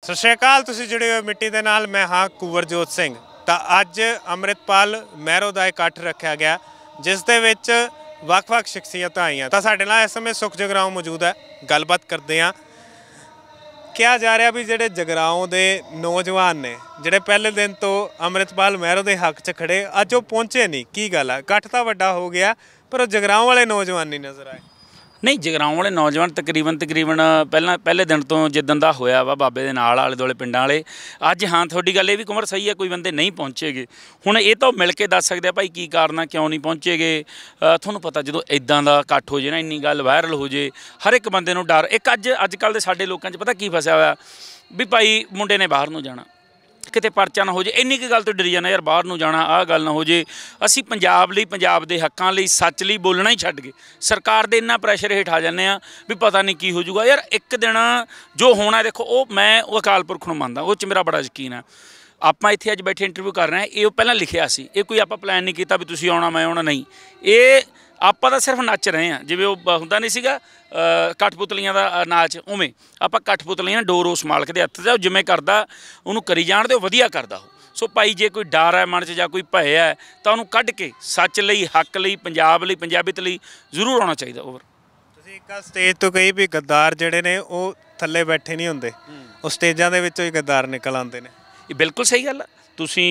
सत श्री अकाल, तुसीं जुड़े हो मिट्टी दे नाल। मैं हाँ कुंवरजोत सिंह। तो अज अमृतपाल महरों का इकट्ठ रखा गया जिस दे विच ਵੱਖ-ਵੱਖ शख्सियत आईयां। तो साडे नाल इस समय सुख जगराओं मौजूद है, गलबात करते हैं। किहा जा रहा भी जिहड़े जगराओं के नौजवान ने जिहड़े पहले दिन तो अमृतपाल महरों के हक च खड़े, अज वो पहुँचे नहीं। की गल है? इकट्ठ तो वड्डा हो गया पर जगराओं वाले नौजवान नहीं नज़र आए। नहीं, जगराओं वाले नौजवान तकरीबन पहले दिन तो जिदन का होया वा बाबे दे नाल आले दुआले पिंडां वाले अज हाँ थोड़ी गल ये भी कुंवर सही है, कोई बंदे नहीं पहुँचेगे। हुण ये तो मिल के दस सकते भाई की कारण क्यों नहीं पहुँचेगे। तुहानूं पता जो इदां दा इकट्ठ हो जाए ना, इन्नी गल वायरल हो जाए, हर एक बंदे नूं डर। एक अजकल दे साडे लोकां च पता की फसिया होया भी भाई मुंडे ने बाहर नूं जाना, किते परचा ना हो जाए, इन्नी की गल तो डरी जाना यार बाहर नूं जाना, आह गल ना हो जाए। असीं पंजाब लई, पंजाब दे हक्कां लई, सच लई बोलना ही छड्ड गए सरकार दे इन्ना प्रैशर हेठ आ जाने भी पता नहीं की हो जाऊगा। यार एक दिन जो होना देखो, मैं अकाल पुरख नूं मनदा, उह च मेरा बड़ा यकीन है। आपां इत्थे अज बैठे इंटरव्यू कर रहे हैं, ये पहलां लिखिया सी, ये कोई आपां प्लैन नहीं किया भी तुसीं आउणा मैं आउणा, नहीं। ये आपां तां सिर्फ नच रहे हैं, जिवें वो हुंदा नहीं सीगा कठपुतलियां दा नाच, उवें आपां कठपुतलियां डोर उस मालक दे हत्थ 'च, जिवें करदा उहनूं करी जाण दे, वधिया करदा हो। सो भाई जे कोई डर है मन च जां कोई भय है तो उहनूं कढ के सच लई, हक लई, पंजाब लई, पंजाबियत लई जरूर आउणा चाहीदा। ओवर तुसीं एक स्टेज तो कही भी गद्दार जिहड़े ने वो थल्ले बैठे नहीं हुंदे, वो स्टेजां दे विचों ही गद्दार निकल आउंदे ने। ये बिल्कुल सही गल है। तुसीं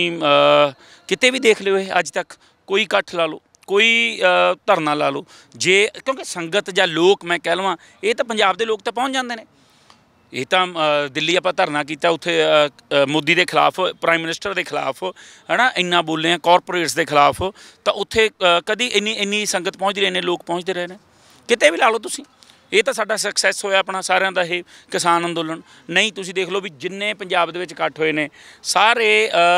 किते भी देख लिओ, अज तक कोई इकट्ठ ला लो, कोई धरना ला लो, जे क्योंकि संगत जां लोग मैं कह लवां ये तो पंजाब दे लोग तो पहुँच जाते हैं। ये तो दिल्ली आप धरना किया, उत्थे मोदी के खिलाफ, प्राइम मिनिस्टर के खिलाफ है ना, इन्ना बोले हैं कॉरपोरेट्स के खिलाफ, तो उत्थे कभी इन्नी संगत पहुँचती रहे, लोग पहुँचते रहे हैं। किते भी ला लो तुसीं, ये तो साडा सक्सैस होया अपना सारिਆਂ ਦਾ ਇਹ किसान अंदोलन। नहीं तुसीं देख लो भी जिन्ने पंजाब दे विच इकट्ठ होए ने सारे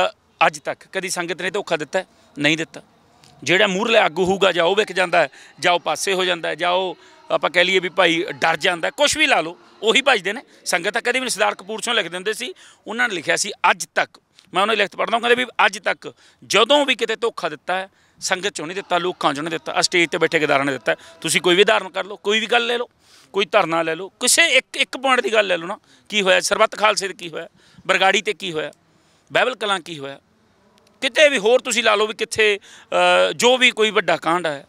अज तक कभी संगत ने धोखा दिता नहीं दिता। ਜਿਹੜਾ ਮੂਹਰਲੇ ਆਗੂ ਹੋਊਗਾ ਜਾਂ ਉਹ ਵਿਕ ਜਾਂਦਾ ਹੈ, ਜਾਂ ਉਹ ਪਾਸੇ ਹੋ ਜਾਂਦਾ ਹੈ, ਜਾਂ ਉਹ ਆਪਾਂ ਕਹਿ ਲਈਏ ਵੀ ਭਾਈ ਡਰ ਜਾਂਦਾ, ਕੁਛ ਵੀ ਲਾ ਲਓ ਉਹੀ ਭੱਜਦੇ ਨੇ। ਸੰਗਤ ਤਾਂ ਕਦੇ ਵੀ ਸਰਦਾਰ ਕਪੂਰ ਸਿੰਘ ਲਿਖ ਦਿੰਦੇ ਸੀ, ਉਹਨਾਂ ਨੇ ਲਿਖਿਆ ਸੀ ਅੱਜ ਤੱਕ, ਮੈਂ ਉਹਨਾਂ ਦੀ ਲਿਖਤ ਪੜ੍ਹਦਾ, ਕਹਿੰਦੇ ਵੀ ਅੱਜ ਤੱਕ ਜਦੋਂ ਵੀ ਕਿਤੇ ਧੋਖਾ ਦਿੱਤਾ ਹੈ ਸੰਗਤ 'ਚੋਂ ਨਹੀਂ ਦਿੱਤਾ, ਲੋਕਾਂ 'ਚੋਂ ਨਹੀਂ ਦਿੱਤਾ, ਆ ਸਟੇਜ 'ਤੇ ਬੈਠੇ ਗਦਾਰਾਂ ਨੇ ਦਿੱਤਾ। ਤੁਸੀਂ ਕੋਈ ਵੀ ਉਦਾਹਰਨ ਕਰ ਲਓ, ਕੋਈ ਵੀ ਗੱਲ ਲੈ ਲਓ, ਕੋਈ ਧਰਨਾ ਲੈ ਲਓ, ਕਿਸੇ ਇੱਕ ਪੁਆਇੰਟ ਦੀ ਗੱਲ ਲੈ ਲਓ ਨਾ, ਕੀ ਹੋਇਆ ਸਰਬੱਤ ਖਾਲਸੇ 'ਤੇ ਕੀ ਹੋਇਆ, ਬਰਗਾੜੀ 'ਤੇ ਕੀ ਹੋਇਆ, ਬਾਈਬਲ ਕਲਾਂ ਕੀ होया, किते भी होर तुसीं ला लो भी कित्थे जो भी कोई वड्डा कांड है।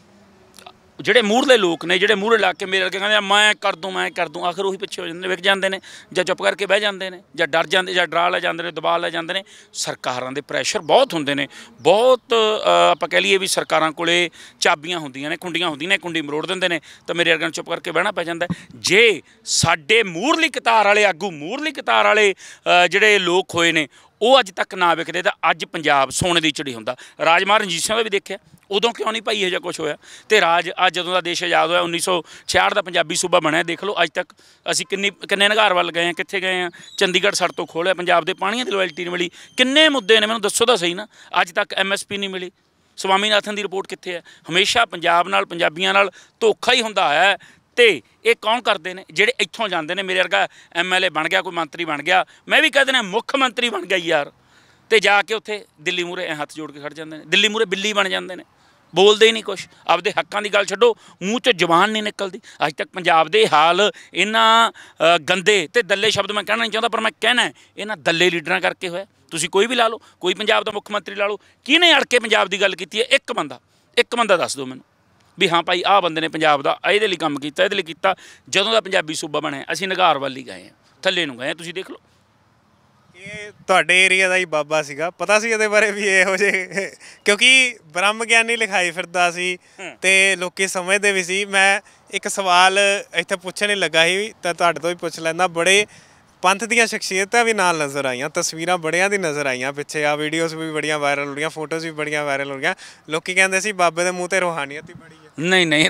ਜਿਹੜੇ ਮੂਹਰਲੇ ਲੋਕ ਨੇ, ਜਿਹੜੇ ਮੂਹਰੇ ਲਾ ਕੇ ਮੇਰੇ ਅੱਗੇ ਕਹਿੰਦੇ ਮੈਂ ਕਰ ਦੂੰ, ਆਖਰ ਉਹੀ ਪਿੱਛੇ ਹੋ ਜਾਂਦੇ ਨੇ, ਵਿਕ ਜਾਂਦੇ ਨੇ, ਜਾਂ ਚੁੱਪ ਕਰਕੇ ਬਹਿ ਜਾਂਦੇ ਨੇ, ਜਾਂ ਡਰ ਜਾਂਦੇ, ਜਾਂ ਡਰਾ ਲੈ ਜਾਂਦੇ ਨੇ, ਦਬਾ ਲੈ ਜਾਂਦੇ ਨੇ। ਸਰਕਾਰਾਂ ਦੇ ਪ੍ਰੈਸ਼ਰ ਬਹੁਤ ਹੁੰਦੇ ਨੇ, ਬਹੁਤ ਆਪਾਂ ਕਹਿ ਲਈਏ ਵੀ ਸਰਕਾਰਾਂ ਕੋਲੇ ਚਾਬੀਆਂ ਹੁੰਦੀਆਂ ਨੇ, ਕੁੰਡੀਆਂ ਹੁੰਦੀਆਂ ਨੇ, ਕੁੰਡੀ ਮਰੋੜ ਦਿੰਦੇ ਨੇ, ਤਾਂ ਮੇਰੇ ਅੱਗੇ ਚੁੱਪ ਕਰਕੇ ਬਹਿਣਾ ਪੈ ਜਾਂਦਾ। ਜੇ ਸਾਡੇ ਮੂਹਰਲੀ ਕਤਾਰ ਵਾਲੇ ਆਗੂ, ਮੂਹਰਲੀ ਕਤਾਰ ਵਾਲੇ ਜਿਹੜੇ ਲੋਕ ਹੋਏ ਨੇ ਉਹ ਅੱਜ ਤੱਕ ਨਾ ਵਿਕਦੇ, ਤਾਂ ਅੱਜ ਪੰਜਾਬ ਸੋਨੇ ਦੀ ਚਿੜੀ ਹੁੰਦਾ। ਰਾਜ ਮਹਾਰਾਜਾ ਰਣਜੀਤ ਸਿੰਘ ਦਾ ਵੀ ਦੇਖਿਆ, ਉਦੋਂ ਕਿਉਂ ਨਹੀਂ ਭਾਈ ਇਹੋ ਜਿਹਾ ਕੁਛ ਹੋਇਆ। ਤੇ ਰਾਜ ਅੱਜ ਜਦੋਂ ਦਾ ਦੇਸ਼ ਆਜ਼ਾਦ ਹੋਇਆ 1966 ਦਾ ਪੰਜਾਬੀ ਸੂਬਾ ਬਣਿਆ, ਦੇਖ ਲਓ ਅੱਜ ਤੱਕ ਅਸੀਂ ਕਿੰਨੇ ਨਿਘਾਰ ਵੱਲ ਗਏ ਹਾਂ, ਕਿੱਥੇ ਗਏ ਹਾਂ। ਚੰਡੀਗੜ੍ਹ ਸੜ ਤੋਂ ਖੋਲ੍ਹਿਆ, ਪੰਜਾਬ ਦੇ ਪਾਣੀਆਂ ਦੀ ਲੋਇਲਟੀ ਨਹੀਂ ਮਿਲੀ, ਕਿੰਨੇ ਮੁੱਦੇ ਨੇ ਮੈਨੂੰ ਦੱਸੋ ਤਾਂ ਸਹੀ ਨਾ। ਅੱਜ ਤੱਕ MSP ਨਹੀਂ ਮਿਲੀ, ਸਵਾਮੀਨਾਥਨ ਦੀ ਰਿਪੋਰਟ ਕਿੱਥੇ ਹੈ। ਹਮੇਸ਼ਾ ਪੰਜਾਬ ਨਾਲ, ਪੰਜਾਬੀਆਂ ਨਾਲ ਧੋਖਾ ਹੀ ਹੁੰਦਾ ਹੈ। ਤੇ ਇਹ ਕੌਣ ਕਰਦੇ ਨੇ? ਜਿਹੜੇ ਇੱਥੋਂ ਜਾਂਦੇ ਨੇ, ਮੇਰੇ ਵਰਗਾ MLA ਬਣ ਗਿਆ, ਕੋਈ ਮੰਤਰੀ ਬਣ ਗਿਆ, ਮੈਂ ਵੀ ਕਹਿ ਦੇਣਾ ਮੁੱਖ ਮੰਤਰੀ ਬਣ ਗਿਆ ਯਾਰ, ਤੇ ਜਾ ਕੇ ਉੱਥੇ ਦਿੱਲੀ ਮੂਹਰੇ ਹੱਥ ਜੋੜ ਕੇ ਖੜ ਜਾਂਦੇ ਨੇ, ਦਿੱਲੀ ਮੂਹਰੇ ਬਿੱਲੀ ਬਣ ਜਾਂਦੇ ਨੇ, ਬੋਲਦੇ ਹੀ ਨਹੀਂ ਕੁਛ। ਆਪਦੇ ਹੱਕਾਂ ਦੀ ਗੱਲ ਛੱਡੋ, ਮੂੰਹ 'ਚ ਜ਼ੁਬਾਨ ਨਹੀਂ ਨਿਕਲਦੀ। ਅੱਜ ਤੱਕ ਪੰਜਾਬ ਦੇ ਹਾਲ ਇਹਨਾਂ ਗੰਦੇ ਤੇ ਦੱਲੇ ਸ਼ਬਦ ਮੈਂ ਕਹਿਣਾ ਨਹੀਂ ਚਾਹੁੰਦਾ, ਪਰ ਮੈਂ ਕਹਿਣਾ ਇਹਨਾਂ ਦੱਲੇ ਲੀਡਰਾਂ ਕਰਕੇ ਹੋਇਆ। ਤੁਸੀਂ ਕੋਈ ਵੀ ਲਾ ਲਓ, ਕੋਈ ਪੰਜਾਬ ਦਾ ਮੁੱਖ ਮੰਤਰੀ ਲਾ ਲਓ, ਕਿਹਨੇ ਅੜ ਕੇ ਪੰਜਾਬ ਦੀ ਗੱਲ ਕੀਤੀ ਹੈ? ਇੱਕ ਬੰਦਾ ਦੱਸ ਦਿਓ ਮੈਨੂੰ ਵੀ ਹਾਂ ਭਾਈ ਆਹ ਬੰਦੇ ਨੇ ਪੰਜਾਬ ਦਾ ਇਹਦੇ ਲਈ ਕੰਮ ਕੀਤਾ, ਇਹਦੇ ਲਈ ਕੀਤਾ। ਜਦੋਂ ਦਾ ਪੰਜਾਬੀ ਸੂਬਾ ਬਣਿਆ ਅਸੀਂ ਨਿਘਾਰ ਵੱਲ ਹੀ ਗਏ ਹਾਂ, ਥੱਲੇ ਨੂੰ ਗਏ ਹਾਂ। ਤੁਸੀਂ ਦੇਖ ਲਓ, ਇਹ ਤੁਹਾਡੇ ਏਰੀਆ ਦਾ ਹੀ ਬਾਬਾ ਸੀਗਾ, ਪਤਾ ਸੀ ਇਹਦੇ ਬਾਰੇ ਵੀ ਇਹੋ ਜਿਹੇ, ਕਿਉਂਕਿ ਬ੍ਰਹਮ ਗਿਆਨੀ ਲਿਖਾਈ ਫਿਰਦਾ ਸੀ ਤੇ ਲੋਕੀ ਸਮਝਦੇ ਵੀ ਸੀ। ਮੈਂ ਇੱਕ ਸਵਾਲ ਇੱਥੇ ਪੁੱਛਣ ਹੀ ਲੱਗਾ ਸੀ ਤਾਂ ਤੁਹਾਡੇ ਤੋਂ ਵੀ ਪੁੱਛ ਲੈਂਦਾ। ਬੜੇ पंथ ਦੀਆਂ ਸ਼ਖਸੀਅਤਾਂ ਵੀ ਨਾਲ ਨਜ਼ਰ ਆਈਆਂ, ਤਸਵੀਰਾਂ ਬੜਿਆਂ ਦੀ ਨਜ਼ਰ ਆਈਆਂ ਪਿੱਛੇ, ਆ ਵੀਡੀਓਜ਼ ਵੀ ਬੜੀਆਂ ਵਾਇਰਲ ਹੋ ਰਹੀਆਂ, ਫੋਟੋਜ਼ ਵੀ ਬੜੀਆਂ ਵਾਇਰਲ ਹੋ ਰਹੀਆਂ। ਲੋਕੀ ਕਹਿੰਦੇ ਸੀ ਬਾਬੇ ਦੇ ਮੂੰਹ ਤੇ ਰੂਹਾਨੀਅਤ ਹੀ ਬੜੀ ਹੈ। नहीं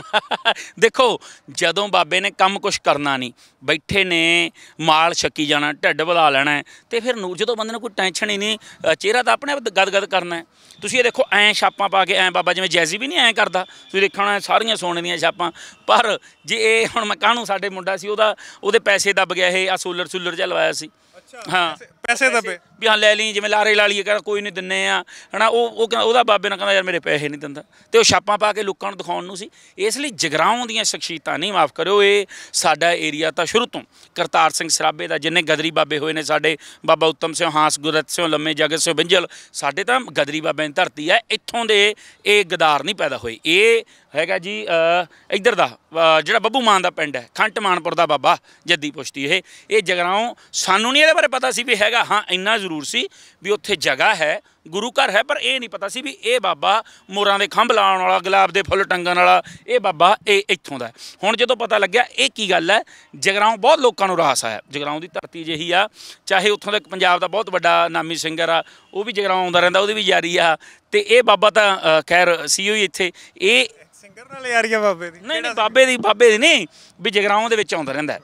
देखो जदों बाबे ने कम कुछ करना नहीं, बैठे ने माल छकी जाना, ढिड वधा लेना, तो फिर जो बंदे कोई टेंशन ही नहीं, चेहरा तो अपने आप गदगद करना है। तुसीं ये देखो ऐ छापां पा के, ऐ बाबा जिवें जैज़ी भी नहीं ऐ करदा, तुसीं देखना सारियां सोने दियां छापां। पर जे हुण मैं काहनूं साडे मुंडा सी, ਉਹਦੇ पैसे दब गया, ये आ सोलर जिहा लवाया सी। हाँ पैसे दबे भी हाँ लै ली, जिवें लारे ला लीए, कहना कोई नहीं दिन्ने आ, है ना। वो बाबे ने कहना यार मेरे पैसे नहीं दिंदा, तो छापां पा के लोकां ਨੂੰ ਦਿਖਾਉਣ ਨੂੰ ਸੀ। ਇਸ ਲਈ ਜਗਰਾਓਂ ਦੀਆਂ ਸ਼ਖਸੀਅਤਾਂ ਨਹੀਂ, ਮਾफ़ ਕਰਿਓ, ਇਹ ਸਾਡਾ ਏਰੀਆ ਤਾਂ ਸ਼ੁਰੂ ਤੋਂ ਕਰਤਾਰ ਸਿੰਘ ਸਰਾਭੇ ਦਾ, ਜਿੰਨੇ ਗਦਰੀ ਬਾਬੇ ਹੋਏ ਨੇ ਸਾਡੇ, ਬਾਬਾ ਉੱਤਮ ਸਿੰਘ ਹਾਂਸ, ਗੁਰਦਿੱਤ ਸਿੰਘ ਲੰਮੇ, ਜਗਤ ਸਿੰਘ ਬਿੰਜਲ, ਸਾਡੇ ਤਾਂ ਗਦਰੀ ਬਾਬਿਆਂ ਦੀ ਧਰਤੀ ਹੈ। ਇੱਥੋਂ ਦੇ ਇਹ ਗਦਾਰ ਨਹੀਂ ਪੈਦਾ ਹੋਏ। ਇਹ ਹੈਗਾ ਜੀ ਇੱਧਰ ਦਾ ਜਿਹੜਾ ਬੱਬੂ ਮਾਨ ਦਾ ਪਿੰਡ ਹੈ, ਖੰਟ ਮਾਨਪੁਰ ਦਾ ਬਾਬਾ ਜੱਦੀ ਪੁਸ਼ਤੀ। ਇਹ ਜਗਰਾਓਂ ਸਾਨੂੰ ਨਹੀਂ ਇਹਦੇ ਬਾਰੇ ਪਤਾ ਸੀ ਵੀ ਹੈਗਾ, ਹਾਂ ਇੰਨਾ ਜ਼ਰੂਰ ਸੀ ਵੀ ਉੱਥੇ ਜਗ੍ਹਾ ਹੈ, ਗੁਰੂ ਘਰ ਹੈ, ਪਰ ਇਹ ਨਹੀਂ ਪਤਾ ਸੀ ਵੀ ਇਹ ਬਾਬਾ ਮੋਰਾਂ ਦੇ ਖੰਭ ਲਾਉਣ ਵਾਲਾ, ਗੁਲਾਬ ਦੇ ਫੁੱਲ ਟੰਗਣ ਵਾਲਾ, ਇਹ ਬਾਬਾ ਇਹ ਇੱਥੋਂ ਦਾ। ਹੁਣ ਜਦੋਂ ਪਤਾ ਲੱਗਿਆ ਇਹ ਕੀ ਗੱਲ ਹੈ, ਜਗਰਾਓਂ ਬਹੁਤ ਲੋਕਾਂ ਨੂੰ ਰਾਸ ਆਇਆ। ਜਗਰਾਓਂ ਦੀ ਧਰਤੀ ਜਿਹੀ ਆ, ਚਾਹੇ ਉੱਥੋਂ ਦਾ ਪੰਜਾਬ ਦਾ ਬਹੁਤ ਵੱਡਾ ਨਾਮੀ ਸਿੰਗਰ ਆ, ਉਹ ਵੀ ਜਗਰਾਓਂ ਆਉਂਦਾ ਰਹਿੰਦਾ, ਉਹਦੀ ਵੀ ਯਾਰੀ ਆ, ਤੇ ਇਹ ਬਾਬਾ ਤਾਂ ਖੈਰ ਸੀ ਹੋਈ ਇੱਥੇ। ਇਹ ਸਿੰਗਰ ਨਾਲ ਯਾਰੀ ਆ ਬਾਬੇ ਦੀ? ਨਹੀਂ, ਬਾਬੇ ਦੀ ਨਹੀਂ, ਵੀ ਜਗਰਾਓਂ ਦੇ ਵਿੱਚ ਆਉਂਦਾ ਰਹਿੰਦਾ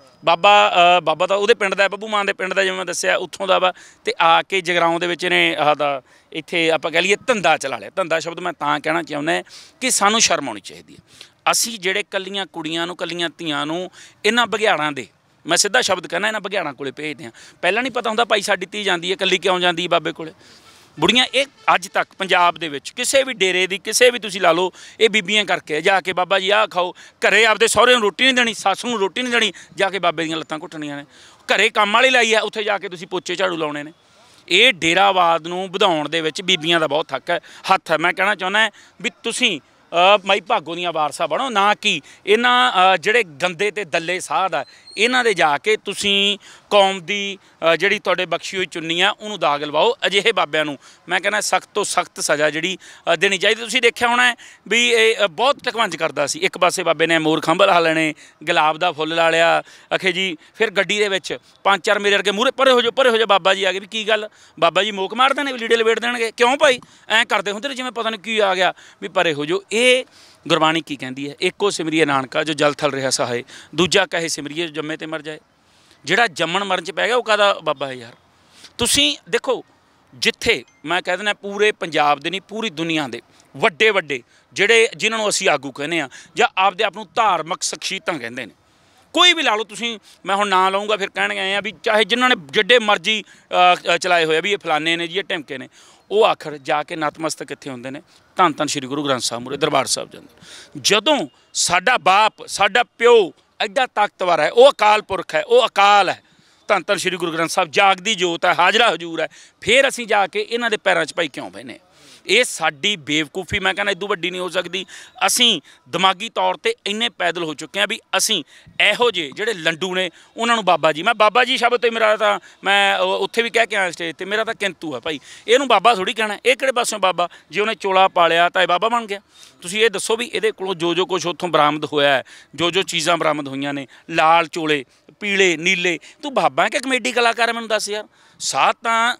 ਬਾਬਾ ਤਾਂ ਉਹਦੇ ਪਿੰਡ ਦਾ, ਬੱਬੂ ਮਾਨ ਦੇ ਪਿੰਡ ਦਾ, ਜਿਵੇਂ ਮੈਂ ਦੱਸਿਆ ਉੱਥੋਂ ਦਾ ਵਾ। ਤੇ ਆ ਕੇ ਜਗਰਾਓਂ ਦੇ ਵਿੱਚ ਨੇ ਆਹਦਾ ਇੱਥੇ ਆਪਾਂ ਕਹਿ ਲਈਏ ਧੰਦਾ ਚਲਾ ਲਿਆ। ਧੰਦਾ ਸ਼ਬਦ ਮੈਂ ਤਾਂ ਕਹਿਣਾ ਚਾਹੁੰਦਾ ਕਿ ਸਾਨੂੰ ਸ਼ਰਮ ਆਉਣੀ ਚਾਹੀਦੀ ਹੈ। ਅਸੀਂ ਜਿਹੜੇ ਕੱਲੀਆਂ ਕੁੜੀਆਂ ਨੂੰ, ਕੱਲੀਆਂ ਧੀਆਂ ਨੂੰ ਇਹਨਾਂ ਬਘਿਆੜਾਂ ਦੇ, ਮੈਂ ਸਿੱਧਾ ਸ਼ਬਦ ਕਹਿਣਾ, ਇਹਨਾਂ ਬਘਿਆੜਾਂ ਕੋਲੇ ਭੇਜਦੇ ਹਾਂ। ਪਹਿਲਾਂ ਨਹੀਂ ਪਤਾ ਹੁੰਦਾ ਭਾਈ ਸਾਡੀ ਧੀ ਜਾਂਦੀ ਹੈ ਇਕੱਲੀ ਕਿਉਂ ਜਾਂਦੀ ਬਾਬੇ ਕੋਲੇ। ਬੁੜੀਆਂ ਇਹ ਅੱਜ ਤੱਕ ਪੰਜਾਬ ਦੇ ਵਿੱਚ ਕਿਸੇ ਵੀ ਡੇਰੇ ਦੀ, ਕਿਸੇ ਵੀ ਤੁਸੀਂ ਲਾ ਲਓ, ਇਹ ਬੀਬੀਆਂ ਕਰਕੇ ਜਾ ਕੇ ਬਾਬਾ ਜੀ ਆਹ ਖਾਓ, ਘਰੇ ਆਪਦੇ ਸਹੁਰੇ ਨੂੰ ਰੋਟੀ ਨਹੀਂ ਦੇਣੀ, ਸੱਸ ਨੂੰ ਰੋਟੀ ਨਹੀਂ ਦੇਣੀ, ਜਾ ਕੇ ਬਾਬੇ ਦੀਆਂ ਲੱਤਾਂ ਘੁੱਟਣੀਆਂ ਨੇ। ਘਰੇ ਕੰਮ ਵਾਲੀ ਲਾਈ ਹੈ, ਉੱਥੇ ਜਾ ਕੇ ਤੁਸੀਂ ਪੋਚੇ ਝਾੜੂ ਲਾਉਣੇ ਨੇ। ਇਹ ਡੇਰਾਵਾਦ ਨੂੰ ਵਧਾਉਣ ਦੇ ਵਿੱਚ ਬੀਬੀਆਂ ਦਾ ਬਹੁਤ ਹੱਥ ਹੈ। ਮੈਂ ਕਹਿਣਾ ਚਾਹੁੰਦਾ ਵੀ ਤੁਸੀਂ ਮਾਈ ਭਾਗੋ ਦੀਆਂ ਵਾਰਸਾਂ ਬਣੋ, ਨਾ ਕਿ ਇਹਨਾਂ ਜਿਹੜੇ ਗੰਦੇ ਤੇ ਦੱਲੇ ਸਾਧ ਆ ਇਹਨਾਂ ਦੇ ਜਾ ਕੇ ਤੁਸੀਂ ਕੌਮ ਦੀ ਜਿਹੜੀ ਤੁਹਾਡੇ ਬਖਸ਼ੀ ਹੋਈ ਚੁੰਨੀ ਆ ਉਹਨੂੰ ਦਾਗ ਲਵਾਓ। ਅਜਿਹੇ ਬਾਬਿਆਂ ਨੂੰ ਮੈਂ ਕਹਿੰਦਾ ਸਖਤ ਤੋਂ ਸਖਤ ਸਜ਼ਾ ਜਿਹੜੀ ਦੇਣੀ ਚਾਹੀਦੀ। ਤੁਸੀਂ ਦੇਖਿਆ ਹੋਣਾ ਵੀ ਇਹ ਬਹੁਤ ਧਕਵੰਜ ਕਰਦਾ ਸੀ। ਇੱਕ ਪਾਸੇ ਬਾਬੇ ਨੇ ਮੋਰ ਖੰਭ ਲਾ ਲੈਣੇ, ਗੁਲਾਬ ਦਾ ਫੁੱਲ ਲਾ ਲਿਆ, ਅਖੇ ਜੀ ਫਿਰ ਗੱਡੀ ਦੇ ਵਿੱਚ 5-4 ਮੇਰੇ ਵਰਗੇ ਮੂਹਰੇ ਪਰੇ ਹੋ ਜਾ ਬਾਬਾ ਜੀ ਆ ਗਏ। ਵੀ ਕੀ ਗੱਲ, ਬਾਬਾ ਜੀ ਮੋਕ ਮਾਰ ਦੇਣੇ, ਵੀ ਲੀੜੇ ਲਵੇੜ ਦੇਣਗੇ, ਕਿਉਂ ਭਾਈ ਐਂ ਕਰਦੇ ਹੁੰਦੇ ਨੇ ਜਿਵੇਂ ਪਤਾ ਨਹੀਂ ਕੀ ਆ ਗਿਆ, ਵੀ ਪਰੇ ਹੋ ਜਾਓ। ਇਹ ਗੁਰਬਾਣੀ ਕੀ ਕਹਿੰਦੀ ਹੈ? ਇੱਕੋ ਸਿਮਰੀਏ ਨਾਨਕਾ ਜੋ ਜਲ ਥਲ ਰਿਹਾ ਸਹਾਏ, ਦੂਜਾ ਕਹੇ ਸਿਮਰੀਏ ਜੋ ਜੰਮੇ ਤੇ ਮਰ ਜਾਏ। ਜਿਹੜਾ ਜੰਮਣ ਮਰਨ 'ਚ ਪੈ ਗਿਆ ਉਹ ਕਾਹਦਾ ਬਾਬਾ ਹੈ ਯਾਰ। ਤੁਸੀਂ ਦੇਖੋ ਜਿੱਥੇ ਮੈਂ ਕਹਿ ਦਿੰਦਾ ਪੂਰੇ ਪੰਜਾਬ ਦੇ ਨਹੀਂ ਪੂਰੀ ਦੁਨੀਆ ਦੇ ਵੱਡੇ ਜਿਹੜੇ ਜਿਨ੍ਹਾਂ ਨੂੰ ਅਸੀਂ ਆਗੂ ਕਹਿੰਦੇ ਹਾਂ ਜਾਂ ਆਪਦੇ ਆਪ ਨੂੰ ਧਾਰਮਿਕ ਸ਼ਖਸੀਅਤਾਂ ਕਹਿੰਦੇ ਨੇ, ਕੋਈ ਵੀ ਲਾ ਲਓ ਤੁਸੀਂ, ਮੈਂ ਹੁਣ ਨਾਂ ਲਊਂਗਾ ਫਿਰ ਕਹਿਣਗੇ ਆਏ ਆ ਵੀ ਚਾਹੇ ਜਿਨ੍ਹਾਂ ਨੇ ਜਿੱਡੇ ਮਰਜ਼ੀ ਚਲਾਏ ਹੋਏ ਆ ਵੀ ਇਹ ਫਲਾਣੇ ਨੇ ਜੀ, ਇਹ ਢਿਮਕੇ ਨੇ, ਉਹ ਆਖਰ ਜਾ ਕੇ ਨਤਮਸਤਕ ਕਿੱਥੇ ਹੁੰਦੇ ਨੇ? ਧੰਨ ਧੰਨ ਸ਼੍ਰੀ ਗੁਰੂ ਗ੍ਰੰਥ ਸਾਹਿਬ ਮੂਹਰੇ ਦਰਬਾਰ ਸਾਹਿਬ ਜਾਂਦੇ। ਜਦੋਂ ਸਾਡਾ ਬਾਪ, ਸਾਡਾ ਪਿਓ ਐਡਾ ਤਾਕਤਵਰ ਹੈ, ਉਹ ਅਕਾਲ ਪੁਰਖ ਹੈ, ਉਹ ਅਕਾਲ ਹੈ, ਧੰਨ ਧੰਨ ਸ਼੍ਰੀ ਗੁਰੂ ਗ੍ਰੰਥ ਸਾਹਿਬ ਜਾਗਦੀ ਜੋਤ ਹੈ, ਹਾਜ਼ਰਾ ਹਜ਼ੂਰ ਹੈ, ਫਿਰ ਅਸੀਂ ਜਾ ਕੇ ਇਹਨਾਂ ਦੇ ਪੈਰਾਂ 'ਚ ਭਾਈ ਕਿਉਂ ਬਹਿਨੇ? ਇਹ ਸਾਡੀ ਬੇਵਕੂਫੀ ਮੈਂ ਕਹਿੰਦਾ ਇਦੋਂ ਵੱਡੀ ਨਹੀਂ ਹੋ ਸਕਦੀ। ਅਸੀਂ ਦਿਮਾਗੀ ਤੌਰ ਤੇ ਇੰਨੇ ਪੈਦਲ ਹੋ ਚੁੱਕੇ ਹਾਂ ਵੀ ਅਸੀਂ ਇਹੋ ਜਿਹੇ ਜਿਹੜੇ ਲੰਡੂ ਨੇ ਉਹਨਾਂ ਨੂੰ ਬਾਬਾ ਜੀ, ਮੈਂ ਬਾਬਾ ਜੀ ਸ਼ਬਦ ਤੇ ਮੇਰਾ ਤਾਂ ਮੈਂ ਉੱਥੇ ਵੀ ਕਹਿ ਕੇ ਆਇਆ ਸਟੇਜ ਤੇ, ਮੇਰਾ ਤਾਂ ਕਿੰਤੂ ਹੈ ਭਾਈ, ਇਹਨੂੰ ਬਾਬਾ ਥੋੜ੍ਹੀ ਕਹਿਣਾ। ਇਹ ਕਿਹੜੇ ਪਾਸਿਓਂ ਬਾਬਾ? ਜੇ ਉਹਨੇ ਚੋਲਾ ਪਾਲਿਆ ਤਾਂ ਇਹ ਬਾਬਾ ਬਣ ਗਿਆ। ਤੁਸੀਂ ਇਹ ਦੱਸੋ ਵੀ ਇਹਦੇ ਕੋਲੋਂ ਜੋ ਕੁਛ ਉੱਥੋਂ ਬਰਾਮਦ ਹੋਇਆ ਹੈ, ਜੋ ਚੀਜ਼ਾਂ ਬਰਾਮਦ ਹੋਈਆਂ ਨੇ, ਲਾਲ ਚੋਲੇ, ਪੀਲੇ, ਨੀਲੇ, ਤੂੰ ਬਾਬਾ ਹੈ ਕਿ ਕਮੇਡੀ ਕਲਾਕਾਰ ਹੈ? ਮੈਨੂੰ ਦੱਸ ਯਾਰ। ਸਾਧ ਤਾਂ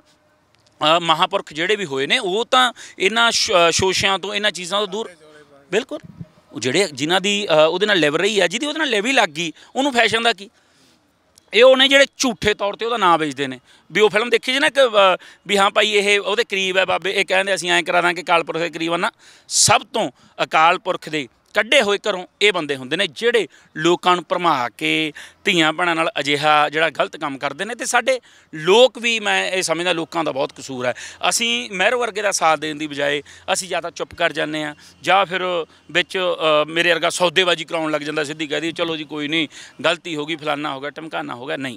ਮਹਾਂਪੁਰਖ ਜਿਹੜੇ ਵੀ ਹੋਏ ਨੇ ਉਹ ਤਾਂ ਇਹਨਾਂ ਸ਼ੋਸ਼ਿਆਂ ਤੋਂ, ਇਹਨਾਂ ਚੀਜ਼ਾਂ ਤੋਂ ਦੂਰ, ਬਿਲਕੁਲ। ਉਹ ਜਿਹੜੇ ਜਿਨ੍ਹਾਂ ਦੀ ਉਹਦੇ ਨਾਲ ਲਿਵ ਰਹੀ ਹੈ, ਜਿਹਦੀ ਉਹਦੇ ਨਾਲ ਲਿਵ ਹੀ ਲੱਗ ਗਈ, ਉਹਨੂੰ ਫੈਸ਼ਨ ਦਾ ਕੀ? ਇਹ ਉਹਨੇ ਜਿਹੜੇ ਝੂਠੇ ਤੌਰ ਤੇ ਉਹਦਾ ਨਾਂ ਵੇਚਦੇ ਨੇ ਵੀ ਉਹ ਫਿਲਮ ਦੇਖੀ ਜੀ ਨਾ ਕਿ ਵੀ ਹਾਂ ਭਾਈ ਇਹ ਉਹਦੇ ਕਰੀਬ ਹੈ ਬਾਬੇ, ਇਹ ਕਹਿੰਦੇ ਅਸੀਂ ਐਂ ਕਰਾ ਦਾਂਗੇ ਅਕਾਲ ਪੁਰਖ ਦੇ ਕਰੀਬ ਆ ਨਾ। ਸਭ ਤੋਂ ਅਕਾਲ ਪੁਰਖ ਦੇ ਕੱਢੇ ਹੋਏ ਘਰੋਂ ਇਹ ਬੰਦੇ ਹੁੰਦੇ ਨੇ ਜਿਹੜੇ ਲੋਕਾਂ ਨੂੰ ਭਰਮਾ ਕੇ ਧੀਆਂ ਭੈਣਾਂ ਨਾਲ ਅਜਿਹਾ ਜਿਹੜਾ ਗਲਤ ਕੰਮ ਕਰਦੇ ਨੇ। ਤੇ ਸਾਡੇ ਲੋਕ ਵੀ, ਮੈਂ ਇਹ ਸਮਝਦਾ ਲੋਕਾਂ ਦਾ ਬਹੁਤ ਕਸੂਰ ਹੈ। ਅਸੀਂ ਮਹਿਰ ਵਰਗੇ ਦਾ ਸਾਥ ਦੇਣ ਦੀ ਬਜਾਏ ਅਸੀਂ ਜਾਂ ਤਾਂ ਚੁੱਪ ਕਰ ਜਾਂਦੇ ਹਾਂ ਜਾਂ ਫਿਰ ਵਿੱਚ ਮੇਰੇ ਵਰਗਾ ਸੌਦੇਬਾਜ਼ੀ ਕਰਾਉਣ ਲੱਗ ਜਾਂਦਾ, ਸਿੱਧੀ ਕਹਿ ਦੀ ਚਲੋ ਜੀ ਕੋਈ ਨਹੀਂ ਗਲਤੀ ਹੋ ਗਈ, ਫਲਾਨਾ ਹੋ ਗਿਆ, ਟਮਕਾਨਾ ਹੋ ਗਿਆ। ਨਹੀਂ,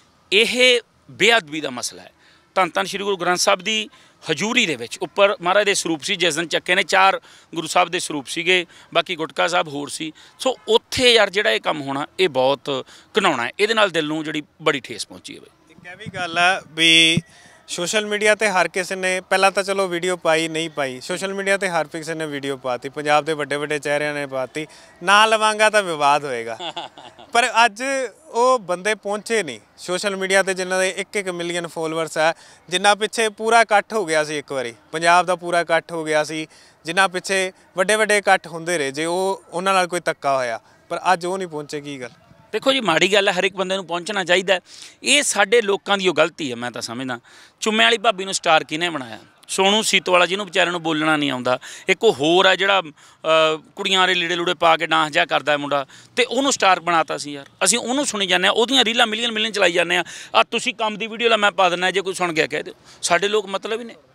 ਇਹ ਬੇਅਦਬੀ ਦਾ ਮਸਲਾ ਹੈ। ਧੰਨ ਧੰਨ ਸ਼੍ਰੀ ਗੁਰੂ ਗ੍ਰੰਥ ਸਾਹਿਬ ਦੀ ਹਜ਼ੂਰੀ ਦੇ ਵਿੱਚ ਉੱਪਰ ਮਹਾਰਾਜ ਦੇ ਸਰੂਪ ਸੀ, ਜਿਸ ਦਿਨ ਚੱਕੇ ਨੇ 4 ਗੁਰੂ ਸਾਹਿਬ ਦੇ ਸਰੂਪ ਸੀਗੇ, ਬਾਕੀ ਗੁਟਕਾ ਸਾਹਿਬ ਹੋਰ ਸੀ। ਸੋ ਉੱਥੇ ਯਾਰ ਜਿਹੜਾ ਇਹ ਕੰਮ ਹੋਣਾ ਇਹ ਬਹੁਤ ਘਿਨਾਉਣਾ ਹੈ। ਇਹਦੇ ਨਾਲ ਦਿਲ ਨੂੰ ਜਿਹੜੀ ਬੜੀ ਠੇਸ ਪਹੁੰਚੀ ਹੈ ਬਈ। ਇੱਕ ਇਹ ਵੀ ਗੱਲ ਆ ਵੀ ਸੋਸ਼ਲ ਮੀਡੀਆ ਤੇ ਹਰ ਕਿਸੇ ਨੇ ਪਹਿਲਾਂ ਤਾਂ ਚਲੋ ਵੀਡੀਓ ਪਾਈ ਨਹੀਂ ਪਾਈ, ਸੋਸ਼ਲ ਮੀਡੀਆ ਤੇ ਹਰ ਕਿਸੇ ਨੇ ਵੀਡੀਓ ਪਾਤੀ, ਪੰਜਾਬ ਦੇ ਵੱਡੇ ਚਿਹਰਿਆਂ ਨੇ ਪਾਤੀ, ਨਾ ਲਵਾਂਗਾ ਤਾਂ ਵਿਵਾਦ ਹੋਏਗਾ। ਪਰ ਅੱਜ ਉਹ ਬੰਦੇ ਪਹੁੰਚੇ ਨਹੀਂ ਸੋਸ਼ਲ ਮੀਡੀਆ ਤੇ ਜਿਨ੍ਹਾਂ ਦੇ 1-1 ਮਿਲੀਅਨ ਫੋਲੋਅਰਸ ਹੈ, ਜਿਨ੍ਹਾਂ ਪਿੱਛੇ ਪੂਰਾ ਇਕੱਠ ਹੋ ਗਿਆ ਸੀ, ਇੱਕ ਵਾਰੀ ਪੰਜਾਬ ਦਾ ਪੂਰਾ ਇਕੱਠ ਹੋ ਗਿਆ ਸੀ, ਜਿਨ੍ਹਾਂ ਪਿੱਛੇ ਵੱਡੇ ਇਕੱਠ ਹੁੰਦੇ ਰਹੇ, ਜੇ ਉਹਨਾਂ ਨਾਲ ਕੋਈ ਧੱਕਾ ਹੋਇਆ, ਪਰ ਅੱਜ ਉਹ ਨਹੀਂ ਪਹੁੰਚੇ। ਕੀ ਗੱਲ? ਦੇਖੋ ਜੀ ਮਾੜੀ ਗੱਲ ਹੈ, ਹਰ ਇੱਕ ਬੰਦੇ ਨੂੰ ਪਹੁੰਚਣਾ ਚਾਹੀਦਾ। ਇਹ ਸਾਡੇ ਲੋਕਾਂ ਦੀ ਉਹ ਗਲਤੀ ਹੈ। ਮੈਂ ਤਾਂ ਸਮਝਦਾ ਚੁੰਮੇ ਵਾਲੀ ਭਾਬੀ ਨੂੰ ਸਟਾਰ ਕਿਹਨੇ ਬਣਾਇਆ? ਸੋਨੂ ਸੀਤੋਵਾਲਾ, ਜਿਹਨੂੰ ਵਿਚਾਰਿਆਂ ਨੂੰ ਬੋਲਣਾ ਨਹੀਂ ਆਉਂਦਾ। ਇੱਕ ਉਹ ਹੋਰ ਆ ਜਿਹੜਾ ਕੁੜੀਆਂ ਵਾਲੇ ਲੀੜੇ ਲੂੜੇ ਪਾ ਕੇ ਡਾਂਸ ਜਿਹਾ ਕਰਦਾ ਮੁੰਡਾ, ਤੇ ਉਹਨੂੰ ਸਟਾਰ ਬਣਾਤਾ ਸੀ ਯਾਰ। ਅਸੀਂ ਉਹਨੂੰ ਸੁਣੀ ਜਾਂਦੇ ਹਾਂ, ਉਹਦੀਆਂ ਰੀਲਾਂ ਮਿਲੀਅਨ ਚਲਾਈ ਜਾਂਦੇ ਹਾਂ। ਤੁਸੀਂ ਕੰਮ ਦੀ ਵੀਡੀਓ ਲਾ ਮੈਂ ਪਾ ਦਿੰਦਾ, ਜੇ ਕੋਈ ਸੁਣ ਗਿਆ ਕਹਿ ਦਿਓ। ਸਾਡੇ ਲੋਕ ਮਤਲਬ ਹੀ ਨੇ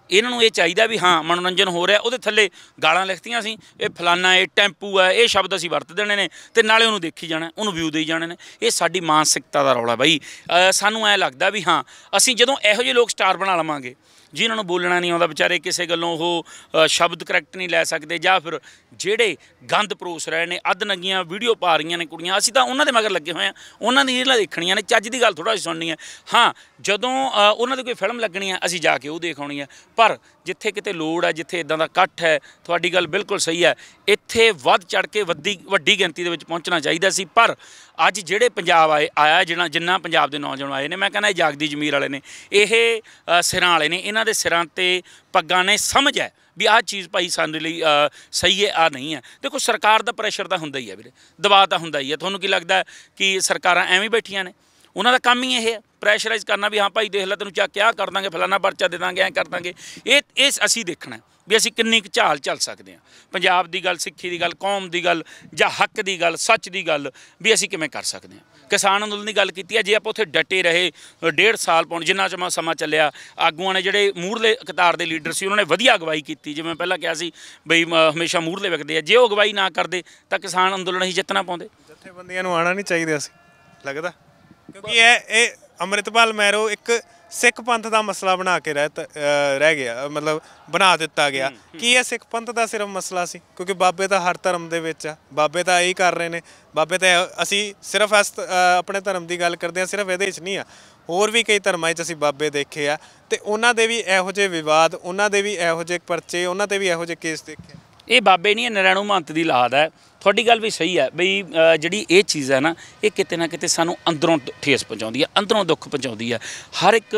ਇਹਨਾਂ ਨੂੰ ਇਹ ਚਾਹੀਦਾ ਵੀ ਹਾਂ ਮਨੋਰੰਜਨ ਹੋ ਰਿਹਾ, ਉਹਦੇ ਥੱਲੇ ਗਾਲਾਂ ਲਿਖਤੀਆਂ ਸੀ, ਇਹ ਫਲਾਨਾ, ਇਹ ਟੈਂਪੂ ਹੈ, ਇਹ ਸ਼ਬਦ ਅਸੀਂ ਵਰਤ ਦੇਣੇ ਨੇ ਤੇ ਨਾਲੇ ਉਹਨੂੰ ਦੇਖੀ ਜਾਣਾ, ਉਹਨੂੰ ਵਿਊ ਦੇਈ ਜਾਣੇ ਨੇ। ਇਹ ਸਾਡੀ ਮਾਨਸਿਕਤਾ ਦਾ ਰੌਲਾ ਬਾਈ। ਸਾਨੂੰ ਐਂ ਲੱਗਦਾ ਵੀ ਹਾਂ ਅਸੀਂ ਜਦੋਂ ਇਹੋ ਜਿਹੇ ਲੋਕ ਸਟਾਰ ਬਣਾ ਲਵਾਂਗੇ ਜਿਨ੍ਹਾਂ ਨੂੰ ਬੋਲਣਾ ਨਹੀਂ ਆਉਂਦਾ, ਵਿਚਾਰੇ ਕਿਸੇ ਗੱਲੋਂ ਉਹ ਸ਼ਬਦ ਕਰੈਕਟ ਨਹੀਂ ਲੈ ਸਕਦੇ, ਜਾਂ ਫਿਰ ਜਿਹੜੇ ਗੰਦ ਪਰੋਸ ਰਹੇ ਨੇ, ਅੱਧ ਨੰਗੀਆਂ ਵੀਡੀਓ ਪਾ ਰਹੀਆਂ ਨੇ ਕੁੜੀਆਂ, ਅਸੀਂ ਤਾਂ ਉਹਨਾਂ ਦੇ ਮਗਰ ਲੱਗੇ ਹੋਏ ਹਾਂ, ਉਹਨਾਂ ਦੀ ਰੀਲਾਂ ਦੇਖਣੀਆਂ ਨੇ, ਚੱਜ ਦੀ ਗੱਲ ਥੋੜ੍ਹਾ ਜਿਹੀ ਸੁਣਨੀ ਹੈ। ਹਾਂ ਜਦੋਂ ਉਹਨਾਂ ਦੀ ਕੋਈ ਫਿਲਮ ਲੱਗਣੀ ਹੈ ਅਸੀਂ ਜਾ ਕੇ ਉਹ ਦੇਖ ਆਉਣੀ ਹੈ। ਪਰ ਜਿੱਥੇ ਕਿਤੇ ਲੋੜ ਹੈ, ਜਿੱਥੇ ਇਦਾਂ ਦਾ ਇਕੱਠ ਹੈ, ਤੁਹਾਡੀ ਗੱਲ ਬਿਲਕੁਲ ਸਹੀ ਹੈ, ਇੱਥੇ ਵੱਧ ਚੜ੍ਹ ਕੇ ਵੱਡੀ ਗਿਣਤੀ ਦੇ ਵਿੱਚ ਪਹੁੰਚਣਾ ਚਾਹੀਦਾ ਸੀ। ਪਰ ਅੱਜ ਜਿਹੜੇ ਪੰਜਾਬ ਆਇਆ ਜਿੰਨਾ ਪੰਜਾਬ ਦੇ ਨੌਜਵਾਨ ਆਏ ਨੇ, ਮੈਂ ਕਹਿੰਦਾ ਇਹ ਜਾਗਦੀ ਜ਼ਮੀਰ ਵਾਲੇ ਨੇ, ਇਹ ਸਿਰਾਂ ਵਾਲੇ ਨੇ, ਇਹਨਾਂ ਦੇ ਸਿਰਾਂ 'ਤੇ ਪੱਗਾਂ ਨੇ, ਸਮਝ ਹੈ ਵੀ ਆਹ ਚੀਜ਼ ਭਾਈ ਸਾਡੇ ਲਈ ਸਹੀ ਹੈ, ਆਹ ਨਹੀਂ ਹੈ। ਦੇਖੋ ਸਰਕਾਰ ਦਾ ਪ੍ਰੈਸ਼ਰ ਤਾਂ ਹੁੰਦਾ ਹੀ ਹੈ ਵੀਰੇ, ਦਬਾਅ ਤਾਂ ਹੁੰਦਾ ਹੀ ਹੈ। ਤੁਹਾਨੂੰ ਕੀ ਲੱਗਦਾ ਕਿ ਸਰਕਾਰਾਂ ਐਵੇਂ ਬੈਠੀਆਂ ਨੇ? ਉਹਨਾਂ ਦਾ ਕੰਮ ਹੀ ਇਹ ਹੈ ਪ੍ਰੈਸ਼ਰਾਈਜ਼ ਕਰਨਾ ਵੀ ਹਾਂ ਭਾਈ ਦੇਖ ਲੈ ਤੈਨੂੰ ਕਿਆ ਕਰ ਦਾਂਗੇ, ਫਲਾਨਾ ਪਰਚਾ ਦੇ ਦਾਂਗੇ, ਐਂ ਕਰ ਦਾਂਗੇ। ਇਹ ਅਸੀਂ ਦੇਖਣਾ ਵੀ ਅਸੀਂ ਕਿੰਨੀ ਕੁ ਝਾਲ ਚੱਲ ਸਕਦੇ ਹਾਂ। ਪੰਜਾਬ ਦੀ ਗੱਲ, ਸਿੱਖੀ ਦੀ ਗੱਲ, ਕੌਮ ਦੀ ਗੱਲ, ਜਾਂ ਹੱਕ ਦੀ ਗੱਲ, ਸੱਚ ਦੀ ਗੱਲ ਵੀ ਅਸੀਂ ਕਿਵੇਂ ਕਰ ਸਕਦੇ ਹਾਂ। ਕਿਸਾਨ ਅੰਦੋਲਨ ਦੀ ਗੱਲ ਕੀਤੀ ਹੈ, ਜੇ ਆਪਾਂ ਉੱਥੇ ਡਟੇ ਰਹੇ 1.5 ਸਾਲ ਪਾਉਣ, ਜਿੰਨਾ ਸਮਾਂ ਚੱਲਿਆ, ਆਗੂਆਂ ਨੇ ਜਿਹੜੇ ਮੂਹਰਲੇ ਕਤਾਰ ਦੇ ਲੀਡਰ ਸੀ ਉਹਨਾਂ ਨੇ ਵਧੀਆ ਅਗਵਾਈ ਕੀਤੀ। ਜਿਵੇਂ ਮੈਂ ਪਹਿਲਾਂ ਕਿਹਾ ਸੀ ਬਈ ਹਮੇਸ਼ਾ ਮੂਹਰਲੇ ਵਿਕਦੇ ਆ, ਜੇ ਉਹ ਅਗਵਾਈ ਨਾ ਕਰਦੇ ਤਾਂ ਕਿਸਾਨ ਅੰਦੋਲਨ ਹੀ ਜਿੱਤਣਾ ਪਾਉਂਦੇ। ਜਥੇਬੰਦੀਆਂ ਨੂੰ ਆਉਣਾ ਨਹੀਂ ਚਾਹੀਦਾ ਸੀ ਲੱਗਦਾ, ਕਿਉਂਕਿ ਇਹ ਅੰਮ੍ਰਿਤਪਾਲ ਮਹਿਰੋ ਇੱਕ ਸਿੱਖ ਪੰਥ ਦਾ ਮਸਲਾ ਬਣਾ ਕੇ ਰਹਿ ਗਿਆ, ਮਤਲਬ ਬਣਾ ਦਿੱਤਾ ਗਿਆ। ਕੀ ਇਹ ਸਿੱਖ ਪੰਥ ਦਾ ਸਿਰਫ ਮਸਲਾ ਸੀ? ਕਿਉਂਕਿ ਬਾਬੇ ਤਾਂ ਹਰ ਧਰਮ ਦੇ ਵਿੱਚ ਆ, ਬਾਬੇ ਤਾਂ ਇਹੀ ਕਰ ਰਹੇ ਨੇ, ਬਾਬੇ ਤਾਂ ਅਸੀਂ ਸਿਰਫ ਆਪਣੇ ਧਰਮ ਦੀ ਗੱਲ ਕਰਦੇ ਹਾਂ, ਸਿਰਫ ਇਹਦੇ 'ਚ ਨਹੀਂ ਆ, ਹੋਰ ਵੀ ਕਈ ਧਰਮਾਂ 'ਚ ਅਸੀਂ ਬਾਬੇ ਦੇਖੇ ਆ, ਤੇ ਉਹਨਾਂ ਦੇ ਵੀ ਇਹੋ ਜਿਹੇ ਵਿਵਾਦ, ਉਹਨਾਂ ਦੇ ਵੀ ਇਹੋ ਜਿਹੇ ਪਰਚੇ, ਉਹਨਾਂ ਦੇ ਵੀ ਇਹੋ ਜਿਹੇ ਕੇਸ ਦੇਖੇ। ਇਹ ਬਾਬੇ ਨਹੀਂ, ਨਰੈਣੂ ਮਹੰਤ ਦੀ ਲਾਦ ਹੈ। ਤੁਹਾਡੀ ਗੱਲ ਵੀ ਸਹੀ ਹੈ ਬਈ ਜਿਹੜੀ ਇਹ ਚੀਜ਼ ਹੈ ਨਾ, ਇਹ ਕਿਤੇ ਨਾ ਕਿਤੇ ਸਾਨੂੰ ਅੰਦਰੋਂ ਠੇਸ ਪਹੁੰਚਾਉਂਦੀ ਹੈ, ਅੰਦਰੋਂ ਦੁੱਖ ਪਹੁੰਚਾਉਂਦੀ ਹੈ। ਹਰ ਇੱਕ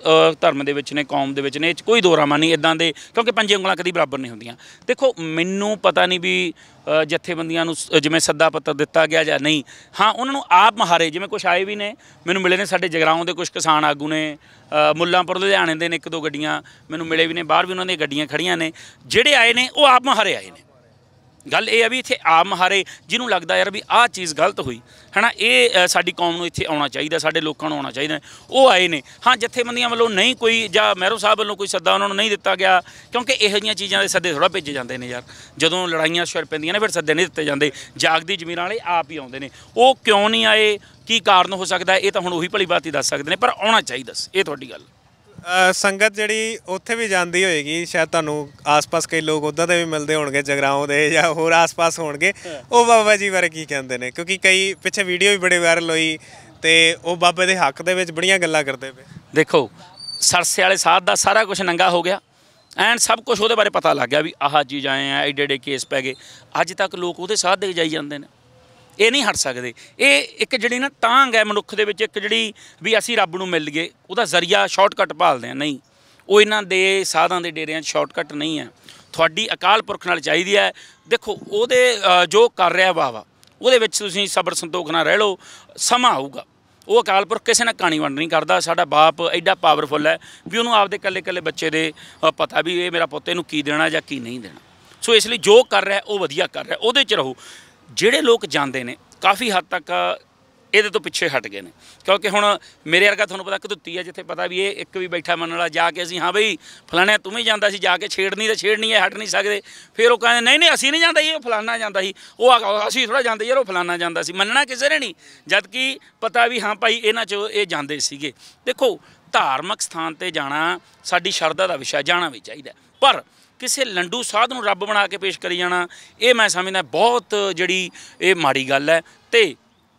ਧਰਮ ਦੇ ਵਿੱਚ ਨੇ, ਕੌਮ ਦੇ ਵਿੱਚ ਨੇ, ਇਹ 'ਚ ਕੋਈ ਦੋਰਾਮਾ ਨਹੀਂ ਇੱਦਾਂ ਦੇ, ਕਿਉਂਕਿ ਪੰਜੇ ਉਂਗਲਾਂ ਕਦੀ ਬਰਾਬਰ ਨਹੀਂ ਹੁੰਦੀਆਂ। ਦੇਖੋ ਮੈਨੂੰ ਪਤਾ ਨਹੀਂ ਵੀ ਜਥੇਬੰਦੀਆਂ ਨੂੰ ਜਿਵੇਂ ਸੱਦਾ ਪੱਤਰ ਦਿੱਤਾ ਗਿਆ ਜਾਂ ਨਹੀਂ। ਹਾਂ ਉਹਨਾਂ ਨੂੰ ਆਪ ਮਹਾਰੇ, ਜਿਵੇਂ ਕੁਛ ਆਏ ਵੀ ਨੇ, ਮੈਨੂੰ ਮਿਲੇ ਨੇ ਸਾਡੇ ਜਗਰਾਓਂ ਦੇ ਕੁਛ ਕਿਸਾਨ ਆਗੂ ਨੇ, ਮੁੱਲਾਂਪੁਰ ਲੁਧਿਆਣੇ ਦੇ ਨੇ 1-2 ਗੱਡੀਆਂ ਮੈਨੂੰ ਮਿਲੇ ਵੀ ਨੇ, ਬਾਹਰ ਵੀ ਉਹਨਾਂ ਦੀਆਂ ਗੱਡੀਆਂ ਖੜੀਆਂ ਨੇ। ਜਿਹੜੇ ਆਏ ਨੇ ਉਹ ਆਪ ਮਹਾਰੇ ਆਏ ਨੇ। ਗੱਲ ਇਹ ਆ ਵੀ ਇੱਥੇ ਆਪ ਮਹਾਰੇ ਜਿਹਨੂੰ ਲੱਗਦਾ ਯਾਰ ਵੀ ਆਹ ਚੀਜ਼ ਗਲਤ ਹੋਈ ਹੈ ਨਾ, ਇਹ ਸਾਡੀ ਕੌਮ ਨੂੰ ਇੱਥੇ ਆਉਣਾ ਚਾਹੀਦਾ, ਸਾਡੇ ਲੋਕਾਂ ਨੂੰ ਆਉਣਾ ਚਾਹੀਦਾ, ਉਹ ਆਏ ਨੇ। ਹਾਂ ਜਥੇਬੰਦੀਆਂ ਵੱਲੋਂ ਨਹੀਂ ਕੋਈ, ਜਾਂ ਮਹਿਰੋ ਸਾਹਿਬ ਵੱਲੋਂ ਕੋਈ ਸੱਦਾ ਉਹਨਾਂ ਨੂੰ ਨਹੀਂ ਦਿੱਤਾ ਗਿਆ, ਕਿਉਂਕਿ ਇਹੋ ਜਿਹੀਆਂ ਚੀਜ਼ਾਂ ਦੇ ਸੱਦੇ ਥੋੜ੍ਹਾ ਭੇਜੇ ਜਾਂਦੇ ਨੇ ਯਾਰ। ਜਦੋਂ ਲੜਾਈਆਂ ਛਿੜ ਪੈਂਦੀਆਂ ਨੇ ਫਿਰ ਸੱਦੇ ਨਹੀਂ ਦਿੱਤੇ ਜਾਂਦੇ, ਜਾਗਦੀ ਜ਼ਮੀਰਾਂ ਵਾਲੇ ਆਪ ਹੀ ਆਉਂਦੇ ਨੇ। ਉਹ ਕਿਉਂ ਨਹੀਂ ਆਏ, ਕੀ ਕਾਰਨ ਹੋ ਸਕਦਾ, ਇਹ ਤਾਂ ਹੁਣ ਉਹੀ ਭਲੀ ਬਾਤ ਹੀ ਦੱਸ ਸਕਦੇ ਨੇ, ਪਰ ਆਉਣਾ ਚਾਹੀਦਾ ਸੀ। ਇਹ ਤੁਹਾਡੀ ਗੱਲ। ਸੰਗਤ ਜਿਹੜੀ ਉੱਥੇ ਵੀ ਜਾਂਦੀ ਹੋਏਗੀ, ਸ਼ਾਇਦ ਤੁਹਾਨੂੰ ਆਸ-ਪਾਸ ਕਈ ਲੋਕ ਉੱਦਾਂ ਦੇ ਵੀ ਮਿਲਦੇ ਹੋਣਗੇ ਜਗਰਾਓਂ ਦੇ ਜਾਂ ਹੋਰ ਆਸ-ਪਾਸ ਹੋਣਗੇ, ਉਹ ਬਾਬਾ ਜੀ ਬਾਰੇ ਕੀ ਕਹਿੰਦੇ ਨੇ? ਕਿਉਂਕਿ ਕਈ ਪਿੱਛੇ ਵੀਡੀਓ ਵੀ ਬੜੇ ਵਾਇਰਲ ਹੋਈ ਤੇ ਉਹ ਬਾਬੇ ਦੇ ਹੱਕ ਦੇ ਵਿੱਚ ਬੜੀਆਂ ਗੱਲਾਂ ਕਰਦੇ ਪਏ। ਦੇਖੋ ਸਰਸੇ ਵਾਲੇ ਸਾਧ ਦਾ ਸਾਰਾ ਕੁਝ ਨੰਗਾ ਹੋ ਗਿਆ, ਐਨ ਸਭ ਕੁਝ ਉਹਦੇ ਬਾਰੇ ਪਤਾ ਲੱਗ ਗਿਆ ਵੀ ਆਹ ਚੀਜ਼ ਆਏ ਆ, ਐਡੇ ਕੇਸ ਪੈ ਗਏ। ਅੱਜ ਤੱਕ ਲੋਕ ਉਹਦੇ ਸਾਧ ਦੇ ਜਾਈ ਜਾਂਦੇ ਨੇ, ਇਹ ਨਹੀਂ ਹਟ ਸਕਦੇ। ਇਹ ਇੱਕ ਜਿਹੜੀ ਨਾ ਤਾਂਘ ਹੈ ਮਨੁੱਖ ਦੇ ਵਿੱਚ, ਇੱਕ ਜਿਹੜੀ ਵੀ ਅਸੀਂ ਰੱਬ ਨੂੰ ਮਿਲ ਗਏ, ਉਹਦਾ ਜ਼ਰੀਆ ਸ਼ਾਰਟਕਟ ਭਾਲਦੇ ਆ। ਨਹੀਂ, ਉਹ ਇਹਨਾਂ ਦੇ ਸਾਧਾਂ ਦੇ ਡੇਰਿਆਂ 'ਚ ਸ਼ਾਰਟਕਟ ਨਹੀਂ ਹੈ। ਤੁਹਾਡੀ ਅਕਾਲ ਪੁਰਖ ਨਾਲ ਚਾਹੀਦੀ ਹੈ। ਦੇਖੋ ਉਹਦੇ ਜੋ ਕਰ ਰਿਹਾ ਵਾਹ ਉਹਦੇ ਵਿੱਚ ਤੁਸੀਂ ਸਬਰ ਸੰਤੋਖ ਨਾਲ ਰਹਿ ਲਓ, ਸਮਾਂ ਆਊਗਾ। ਉਹ ਅਕਾਲ ਪੁਰਖ ਕਿਸੇ ਨਾਲ ਕਹਾਣੀ ਵੰਡ ਨਹੀਂ ਕਰਦਾ। ਸਾਡਾ ਬਾਪ ਐਡਾ ਪਾਵਰਫੁੱਲ ਹੈ ਵੀ ਉਹਨੂੰ ਆਪਦੇ ਇਕੱਲੇ ਬੱਚੇ ਦੇ ਪਤਾ ਵੀ ਇਹ ਮੇਰਾ ਪੁੱਤ ਇਹਨੂੰ ਕੀ ਦੇਣਾ ਜਾਂ ਕੀ ਨਹੀਂ ਦੇਣਾ। ਸੋ ਇਸ ਲਈ ਜੋ ਕਰ ਰਿਹਾ ਉਹ ਵਧੀਆ ਕਰ ਰਿਹਾ, ਉਹਦੇ 'ਚ ਰਹੋ। ਜਿਹੜੇ ਲੋਕ ਜਾਂਦੇ ਨੇ ਕਾਫੀ ਹੱਦ ਤੱਕ ਇਹਦੇ ਤੋਂ ਪਿੱਛੇ ਹਟ ਗਏ ਨੇ, ਕਿਉਂਕਿ ਹੁਣ ਮੇਰੇ ਵਰਗਾ ਤੁਹਾਨੂੰ ਪਤਾ ਕਧੁੱਤੀ ਹੈ, ਜਿੱਥੇ ਪਤਾ ਵੀ ਇਹ ਇੱਕ ਵੀ ਬੈਠਾ ਮੰਨਣ ਵਾਲਾ ਜਾ ਕੇ ਅਸੀਂ ਹਾਂ ਬਈ ਫਲਾਣਾ ਤੂੰ ਵੀ ਜਾਂਦਾ ਸੀ, ਜਾ ਕੇ ਛੇੜਨੀ ਤਾਂ ਛੇੜਨੀ ਹੈ, ਹਟ ਨਹੀਂ ਸਕਦੇ। ਫਿਰ ਉਹ ਕਹਿੰਦੇ ਨਹੀਂ ਅਸੀਂ ਨਹੀਂ ਜਾਂਦਾ, ਇਹ ਫਲਾਣਾ ਜਾਂਦਾ ਸੀ, ਉਹ ਅਸੀਂ ਥੋੜ੍ਹਾ ਜਾਂਦੇ ਯਾਰ, ਉਹ ਫਲਾਣਾ ਜਾਂਦਾ ਸੀ। ਮੰਨਣਾ ਕਿਸੇ ਨੇ ਨਹੀਂ, ਜਦ ਕਿ ਪਤਾ ਵੀ ਹਾਂ ਭਾਈ ਇਹਨਾਂ 'ਚ ਇਹ ਜਾਂਦੇ ਸੀਗੇ। ਦੇਖੋ ਧਾਰਮਿਕ ਸਥਾਨ 'ਤੇ ਜਾਣਾ ਸਾਡੀ ਸ਼ਰਧਾ ਦਾ ਵਿਸ਼ਾ, ਜਾਣਾ ਵੀ ਚਾਹੀਦਾ, ਪਰ ਕਿਸੇ ਲੰਡੂ ਸਾਧ ਨੂੰ ਰੱਬ ਬਣਾ ਕੇ ਪੇਸ਼ ਕਰੀ ਜਾਣਾ, ਇਹ ਮੈਂ ਸਮਝਦਾ ਬਹੁਤ ਜਿਹੜੀ ਇਹ ਮਾੜੀ ਗੱਲ ਹੈ। ਤੇ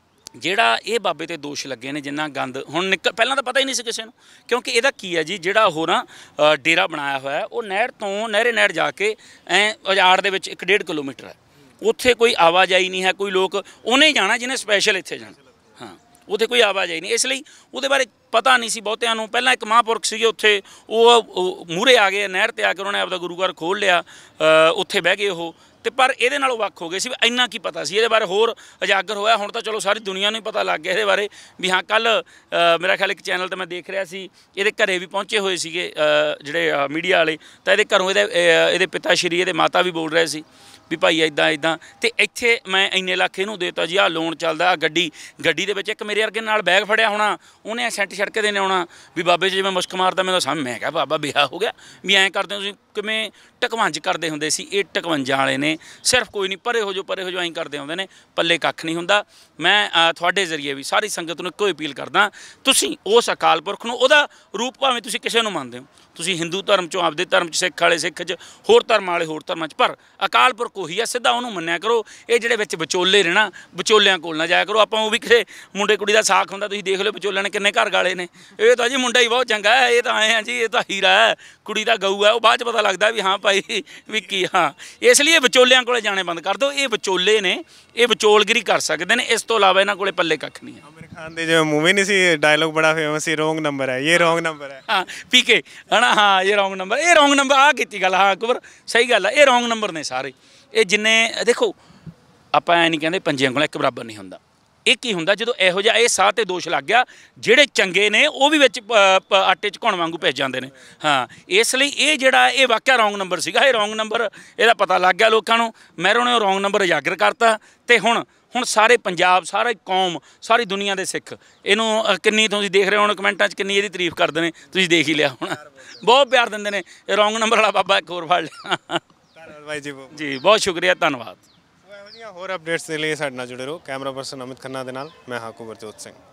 ਜਿਹੜਾ ਇਹ ਬਾਬੇ 'ਤੇ ਦੋਸ਼ ਲੱਗੇ ਨੇ, ਜਿੰਨਾ ਗੰਦ ਹੁਣ ਪਹਿਲਾਂ ਤਾਂ ਪਤਾ ਹੀ ਨਹੀਂ ਸੀ ਕਿਸੇ ਨੂੰ, ਕਿਉਂਕਿ ਇਹਦਾ ਕੀ ਹੈ ਜੀ, ਜਿਹੜਾ ਉਹ ਨਾ ਡੇਰਾ ਬਣਾਇਆ ਹੋਇਆ, ਉਹ ਨਹਿਰ ਤੋਂ ਨਹਿਰ ਜਾ ਕੇ ਉਜਾੜ ਦੇ ਵਿੱਚ 1.5 ਕਿਲੋਮੀਟਰ ਹੈ, ਉੱਥੇ ਕੋਈ ਆਵਾਜਾਈ ਨਹੀਂ ਹੈ। ਕੋਈ ਲੋਕ ਉਹਨੇ ਜਾਣਾ ਜਿਹਨੇ ਸਪੈਸ਼ਲ ਇੱਥੇ ਜਾਣਾ, ਹਾਂ ਉੱਥੇ ਕੋਈ ਆਵਾਜਾਈ ਨਹੀਂ। ਇਸ ਲਈ ਉਹਦੇ ਬਾਰੇ ਪਤਾ ਨਹੀਂ ਸੀ ਬਹੁਤਿਆਂ ਨੂੰ। ਪਹਿਲਾਂ ਇੱਕ ਮਹਾਂਪੁਰਖ ਸੀਗੇ ਉੱਥੇ, ਉਹ ਮੂਹਰੇ ਆ ਗਏ, ਨਹਿਰ 'ਤੇ ਆ ਕੇ ਉਹਨਾਂ ਨੇ ਆਪਦਾ ਗੁਰੂ ਘਰ ਖੋਲ੍ਹ ਲਿਆ, ਉੱਥੇ ਬਹਿ ਗਏ ਉਹ। ਤੇ ਪਰ ਇਹਦੇ ਨਾਲੋਂ ਵੱਖ ਹੋ ਗਏ ਸੀ, ਇੰਨਾ ਕੀ ਪਤਾ ਸੀ ਇਹਦੇ ਬਾਰੇ, ਹੋਰ ਉਜਾਗਰ ਹੋਇਆ। ਹੁਣ ਤਾਂ ਚਲੋ ਸਾਰੀ ਦੁਨੀਆ ਨੂੰ ਹੀ ਪਤਾ ਲੱਗ ਗਿਆ ਇਹਦੇ ਬਾਰੇ ਵੀ ਹਾਂ। ਕੱਲ੍ਹ ਮੇਰਾ ਖਿਆਲ ਇੱਕ ਚੈਨਲ 'ਤੇ ਮੈਂ ਦੇਖ ਰਿਹਾ ਸੀ, ਇਹਦੇ ਘਰੇ ਵੀ ਪਹੁੰਚੇ ਹੋਏ ਸੀਗੇ ਜਿਹੜੇ ਮੀਡੀਆ ਵਾਲੇ, ਤਾਂ ਇਹਦੇ ਘਰੋਂ ਇਹਦੇ ਪਿਤਾ ਸ਼੍ਰੀ, ਇਹਦੇ ਮਾਤਾ ਵੀ ਬੋਲ ਰਹੇ ਸੀ। ਵੀ ਭਾਈ ਇਦਾਂ ਇਦਾਂ, ਤੇ ਇੱਥੇ ਮੈਂ ਇੰਨੇ ਲੱਖ ਇਹਨੂੰ ਦੇਤਾ ਜੀ, ਆਹ ਲੋਨ ਚੱਲਦਾ, ਆਹ ਗੱਡੀ ਦੇ ਵਿੱਚ ਇੱਕ ਮੇਰੇ ਵਰਗੇ ਨਾਲ ਬੈਗ ਫੜਿਆ ਹੋਣਾ, ਉਹਨੇ ਸੈਂਟ ਛੜਕੇ ਦੇਣੇ ਆਉਣਾ ਵੀ ਬਾਬੇ ਜੀ ਜਿਵੇਂ ਮੁਸ਼ਕ ਮਾਰਦਾ ਮੈਨੂੰ ਸਾਹਮਣੇ। ਮੈਂ ਕਿਹਾ ਬਾਬਾ ਵਿਆਹ ਹੋ ਗਿਆ ਵੀ ਐਂ ਕਰਦੇ ਹੋ ਤੁਸੀਂ, ਕਿਵੇਂ ਟਕਵੰਜ ਕਰਦੇ ਹੁੰਦੇ ਸੀ। ਇਹ ਟਕਵੰਜਾਂ ਵਾਲੇ ਨੇ, ਸਿਰਫ ਕੋਈ ਨਹੀਂ ਪਰੇ ਹੋ ਜਾਓ ਐਂ ਕਰਦੇ ਹੁੰਦੇ ਨੇ, ਪੱਲੇ ਕੱਖ ਨਹੀਂ ਹੁੰਦਾ। ਮੈਂ ਤੁਹਾਡੇ ਜ਼ਰੀਏ ਵੀ ਸਾਰੀ ਸੰਗਤ ਨੂੰ ਇੱਕੋ ਅਪੀਲ ਕਰਦਾ, ਤੁਸੀਂ ਉਸ ਅਕਾਲ ਪੁਰਖ ਨੂੰ, ਉਹਦਾ ਰੂਪ ਭਾਵੇਂ ਤੁਸੀਂ ਕਿਸੇ ਨੂੰ ਮੰਨਦੇ ਹੋ, ਤੁਸੀਂ ਹਿੰਦੂ ਧਰਮ 'ਚੋਂ ਆਪਦੇ ਧਰਮ 'ਚ, ਸਿੱਖ ਵਾਲੇ ਸਿੱਖ 'ਚ, ਹੋਰ ਧਰਮ ਵਾਲੇ ਹੋਰ ਧਰਮਾਂ 'ਚ, ਪਰ ਅਕਾਲ ਪੁਰਖ ਉਹੀ ਆ, ਸਿੱਧਾ ਉਹਨੂੰ ਮੰਨਿਆ ਕਰੋ। ਇਹ ਜਿਹੜੇ ਵਿੱਚ ਵਿਚੋਲੇ ਨੇ ਨਾ, ਵਿਚੋਲਿਆਂ ਕੋਲ ਨਾ ਜਾਇਆ ਕਰੋ। ਆਪਾਂ ਉਹ ਵੀ ਕਿਸੇ ਮੁੰਡੇ ਕੁੜੀ ਦਾ ਸਾਖ ਹੁੰਦਾ, ਤੁਸੀਂ ਦੇਖ ਲਿਓ ਵਿਚੋਲਿਆਂ ਨੇ ਕਿੰਨੇ ਘਰ ਗਾਲੇ ਨੇ। ਇਹ ਤਾਂ ਜੀ ਮੁੰਡਾ ਹੀ ਬਹੁਤ ਚੰਗਾ ਹੈ, ਇਹ ਤਾਂ ਆਏ ਆ ਜੀ, ਇਹ ਤਾਂ ਹੀਰਾ ਹੈ, ਕੁੜੀ ਦਾ ਗਊ ਹੈ। ਉਹ ਬਾਅਦ 'ਚ ਪਤਾ ਲੱਗਦਾ ਵੀ ਹਾਂ ਭਾਈ ਵੀ ਕੀ, ਹਾਂ। ਇਸ ਲਈ ਵਿਚੋਲਿਆਂ ਕੋਲੇ ਜਾਣੇ ਬੰਦ ਕਰ ਦਿਓ। ਇਹ ਵਿਚੋਲੇ ਨੇ, ਇਹ ਵਿਚੋਲਗਿਰੀ ਕਰ ਸਕਦੇ ਨੇ, ਇਸ ਤੋਂ ਇਲਾਵਾ ਇਹਨਾਂ ਕੋਲੇ ਪੱਲੇ ਕੱਖ ਨਹੀਂ ਹੈ। ਆਮਿਰ ਖਾਨ ਦੇ ਜੋ ਮੂਵੀ ਨਹੀਂ ਸੀ, ਡਾਇਲੋਗ ਬੜਾ ਫੇਮਸ ਸੀ, ਰੋਂਗ ਨੰਬਰ ਹੈ ਇਹ, ਰੋਂਗ ਨੰਬਰ ਹੈ। ਹਾਂ ਪੀਕੇ ਹੈ ਨਾ, ਹਾਂ ਇਹ ਰੋਂਗ ਨੰਬਰ, ਇਹ ਰੋਂਗ ਨੰਬਰ, ਆਹ ਕੀਤੀ ਗੱਲ, ਹਾਂ ਅਕਬਰ ਸਹੀ ਗੱਲ ਆ, ਇਹ ਰੋਂਗ ਨੰਬਰ ਨੇ ਸਾਰੇ। ਇਹ ਜਿੰਨੇ ਦੇਖੋ, ਆਪਾਂ ਐ ਨਹੀਂ ਕਹਿੰਦੇ ਪੰਜਿਆਂ ਕੋਲ ਇੱਕ ਬਰਾਬਰ ਨਹੀਂ ਹੁੰਦਾ। ਇਹ ਕੀ ਹੁੰਦਾ ਜਦੋਂ ਇਹੋ ਜਿਹਾ ਇਹ ਸਾਹ ਤੇ ਦੋਸ਼ ਲੱਗ ਗਿਆ, ਜਿਹੜੇ ਚੰਗੇ ਨੇ ਉਹ ਵੀ ਵਿੱਚ ਆਟੇ 'ਚ ਘੁਣ ਵਾਂਗੂ ਭਿੱਜ ਜਾਂਦੇ ਨੇ। ਹਾਂ ਇਸ ਲਈ ਇਹ ਜਿਹੜਾ ਇਹ ਵਾਕਿਆ ਰੋਂਗ ਨੰਬਰ ਸੀਗਾ, ਇਹ ਰੋਂਗ ਨੰਬਰ ਇਹਦਾ ਪਤਾ ਲੱਗ ਗਿਆ ਲੋਕਾਂ ਨੂੰ। ਮਹਿਰੋਂ ਨੇ ਉਹ ਰੋਂਗ ਨੰਬਰ ਉਜਾਗਰ ਕਰਤਾ, ਤੇ ਹੁਣ ਸਾਰੇ ਪੰਜਾਬ, ਸਾਰੀ ਕੌਮ, ਸਾਰੀ ਦੁਨੀਆ ਦੇ ਸਿੱਖ ਇਹਨੂੰ ਕਿੰਨੀ ਤੁਸੀਂ ਦੇਖ ਰਹੇ ਹੋ ਕਮੈਂਟਾਂ 'ਚ, ਕਿੰਨੀ ਇਹਦੀ ਤਾਰੀਫ ਕਰਦੇ ਨੇ, ਤੁਸੀਂ ਦੇਖ ਹੀ ਲਿਆ ਹੁਣ, ਬਹੁਤ ਪਿਆਰ ਦਿੰਦੇ ਨੇ। ਇਹ ਰੋਂਗ ਨੰਬਰ ਵਾਲਾ ਬਾਬਾ ਇੱਕ ਹੋਰ ਫੜ ਲਿਆ। ਧੰਨਵਾਦ ਬਾਈ ਜੀ, ਬਹੁਤ ਸ਼ੁਕਰੀਆ, ਧੰਨਵਾਦ। ਹੋਰ ਅਪਡੇਟਸ ਦੇ ਲਈ ਸਾਡੇ ਨਾਲ ਜੁੜੇ ਰਹੋ। ਕੈਮਰਾ ਪਰਸਨ ਅਮਿਤ ਖੰਨਾ ਦੇ ਨਾਲ ਮੈਂ ਹਾਂ ਕੁਵਰਜੋਤ ਸਿੰਘ।